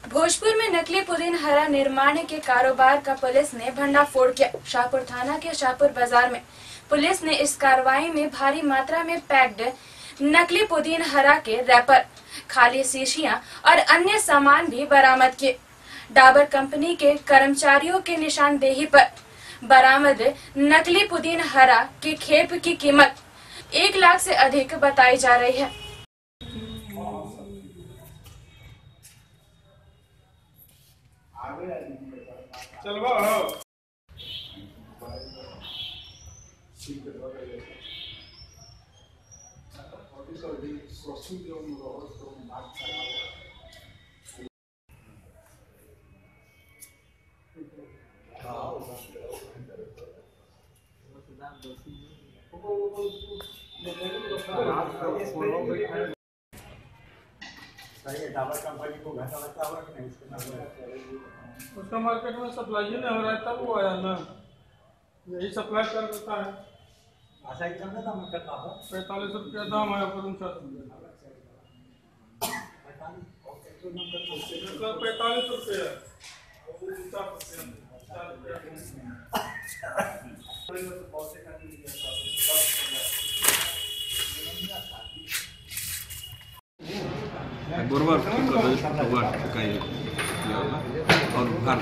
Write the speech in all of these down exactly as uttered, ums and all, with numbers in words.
भोजपुर में नकली पुदीन हरा निर्माण के कारोबार का पुलिस ने भंडाफोड़ किया। शाहपुर थाना के शाहपुर बाजार में पुलिस ने इस कार्रवाई में भारी मात्रा में पैक्ड नकली पुदीन हरा के रैपर, खाली शीशियां और अन्य सामान भी बरामद किए। डाबर कंपनी के कर्मचारियों के निशानदेही पर बरामद नकली पुदीन हरा की खेप की कीमत एक लाख से अधिक बताई जा रही है। चलवा डाबर कंपनी को घाटा लगता होगा कि नहीं? उसका मार्केट में सप्लाई नहीं हो रहा है, तब वो आया ना, यही सप्लाई कर देता है। अच्छा, कितना दाम करता है? पैंतालीस रुपया दाम है पर उनका पैंतालीस रुपया गोरवा ठुकाई और भर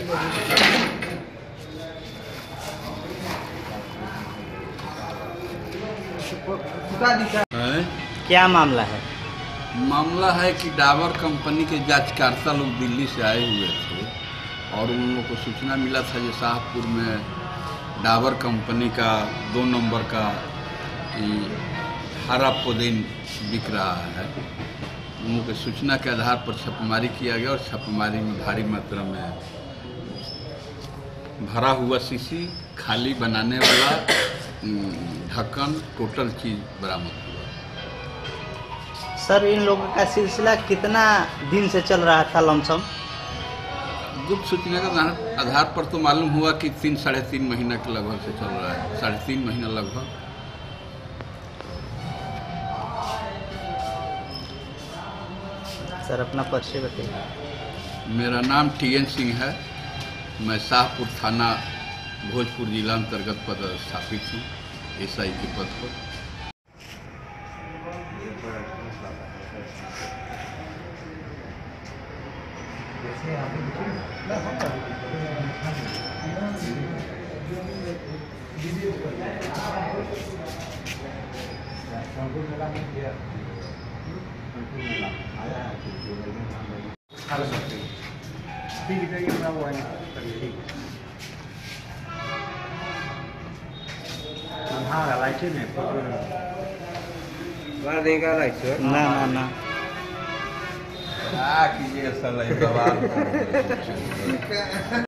क्या मामला है? मामला है कि डाबर कंपनी के जांचकर्ता लोग दिल्ली से आए हुए थे और उन लोगों को सूचना मिला था कि शाहपुर में डाबर कंपनी का दो नंबर का हरा पुदीन बिक रहा है। उन लोगों की सूचना के आधार पर छापेमारी किया गया और छापेमारी में भारी मात्रा में भरा हुआ शीशी, खाली बनाने वाला ढक्कन, टोटल चीज बरामद हुआ। सर, इन लोगों का सिलसिला कितना दिन से चल रहा था लमसम? गुप्त सूचना के आधार पर तो मालूम हुआ कि तीन साढ़े तीन महीना के लगभग से चल रहा है, साढ़े तीन महीना लगभग। सर, अपना परिचय बताइए। मेरा नाम टी एन सिंह है। मैं शाहपुर थाना भोजपुर जिला अंतर्गत पदस्थापित हूँ, एस आई के पद पर। ना ना ना क्या कीजिएगा सर,